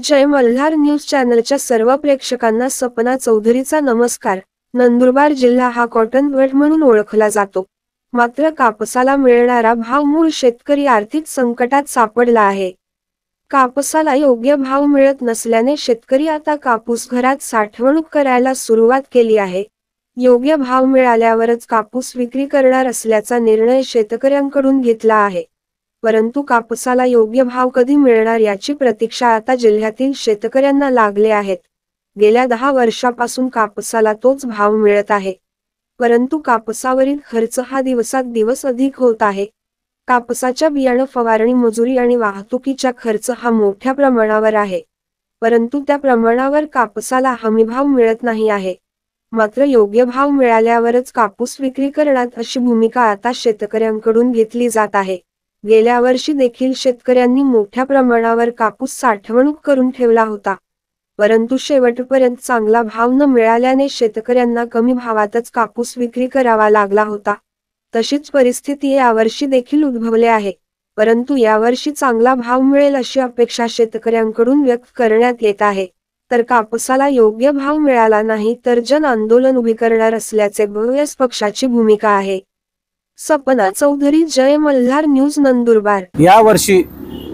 जय Malhar news चॅनलच्या सर्व प्रेक्षकांना सपना चौधरीचा नमस्कार। नंदुरबार जिल्हा हा कॉटन बेल्ट म्हणून ओळखला जातो। मात्र कापसाला मिळणारा भाव मूळ शेतकरी आर्थिक संकटात सापडला आहे। कापसाला योग्य भाव मिळत नसल्याने शेतकरी आता कापूस घरात साठवणूक करायला सुरुवात केली आहे। योग्य भाव मिळाल्यावरच कापूस विक्री करणार असल्याचा निर्णय शेतकऱ्यांकडून घेतला आहे। परंतु कापसाला योग्य भाव कधी मिळणार याची प्रतीक्षा आता जिल्ह्यातील शेतकऱ्यांना लागले आहेत। गेल्या 10 वर्षापासून कापसाला तोच भाव मिळत आहे, परंतु कापसावरील खर्च हा दिवसांदिवस अधिक होत आहे। कापसाच्या बियाणं, फवारणी, मजुरी आणि वाहतुकीचा खर्च हा मोठ्या प्रमाणावर आहे, परंतु त्या प्रमाणावर कापसाला हमीभाव मिळत नाही आहे। मात्र योग्य भाव मिळाल्यावरच कापूस विक्री करणार अशी भूमिका आता शेतकऱ्यांकडून घेतली जात आहे। गेल्या वर्षी देखील शेतकऱ्यांनी मोठ्या प्रमाणावर कापूस साठवणूक करून ठेवला होता, परंतु शेवटपर्यंत चांगला भाव न मिळाल्याने शेतकऱ्यांना कमी भावातच कापूस विक्री करावा लागला होता। तशीच परिस्थिती यावर्षी देखील उद्भवली आहे, परंतु यावर्षी चांगला भाव मिळेल अशी अपेक्षा शेतकऱ्यांकडून व्यक्त करण्यात येत आहे। तर कापसाला योग्य भाव मिळाला नाही तर जन आंदोलन उभी करणार असल्याचे काँग्रेस पक्षाची भूमिका आहे। सपना चौधरी, जय मल्हार न्यूज, नंदुरबार। या वर्षी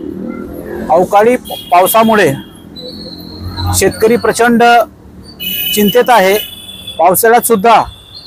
अवकाळी पावसामुळे शेतकरी प्रचंड चिंतेत आहे। पावसाळ्यात सुद्धा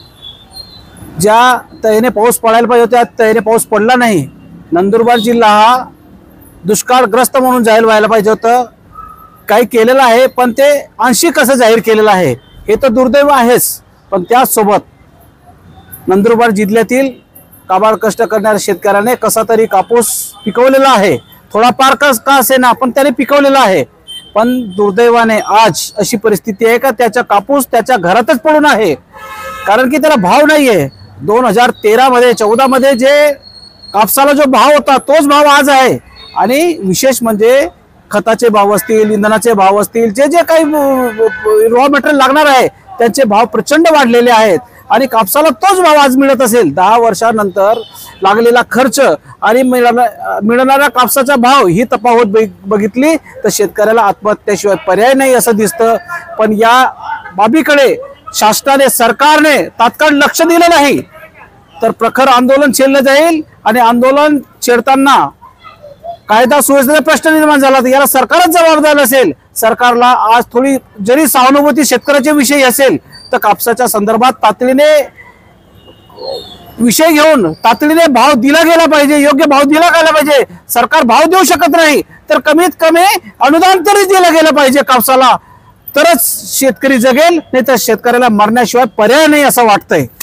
ज्या तऱ्हेने पाऊस पडायला पाहिजे त्या तऱ्हेने पाऊस पडला नाही। नंदुरबार जिल्हा हा दुष्काळग्रस्त म्हणून जाहीर व्हायला पाहिजे होतं। काही केलेलं आहे, पण ते आंशिक असं जाहीर केलेलं आहे, हे तर दुर्दैव आहेच। पण त्याचसोबत नंदुरबार जिल्ह्यातील काबाड कष्ट करणाऱ्या शेतकऱ्याने कसा तरी कापूस पिकवलेला आहे, थोडाफार का असेना पण त्याने पिकवलेला आहे। पण दुर्दैवाने आज अशी परिस्थिती आहे का त्याचा कापूस त्याच्या घरातच पडून आहे, कारण की त्याला भाव नाहीये। 2013 मध्ये 14 मध्ये जे कापसाला जो भाव होता तोच भाव आज आहे। आणि विशेष म्हणजे खताचे भाव असतील, इंधनाचे भाव असतील, जे जे काही रॉ मटेरियल लागणार आहे त्यांचे भाव प्रचंड वाढलेले आहेत। आणि कापसाला तोच भाव आज मिळत असेल, 10 वर्षानंतर लागलेला खर्च आणि मिळणारा कापसाचा भाव ही तफावत बघितली तर शेतकऱ्याला आत्महत्येशिवाय पर्याय नाही असं दिसतं। पण या बाबीकडे शासनाने, सरकारने तात्काळ लक्ष दिलं नाही तर प्रखर आंदोलन छेडलं जाईल। आणि आंदोलन छेडताना कायदा सुव्यवस्थेचा प्रश्न निर्माण झाला तर याला सरकारच जबाबदार असेल। सरकारला आज थोडी जरी सहानुभूती शेतकऱ्याच्या विषयी असेल तर कापसाच्या संदर्भात तातडीने विषय घेऊन तातडीने भाव दिला गेला पाहिजे, योग्य भाव दिला गेला पाहिजे। सरकार भाव देऊ शकत नाही तर कमीत कमी अनुदान तरी दिलं गेलं पाहिजे कापसाला, तरच शेतकरी जगेल, नाही तर शेतकऱ्याला मरण्याशिवाय पर्याय नाही असं वाटतंय।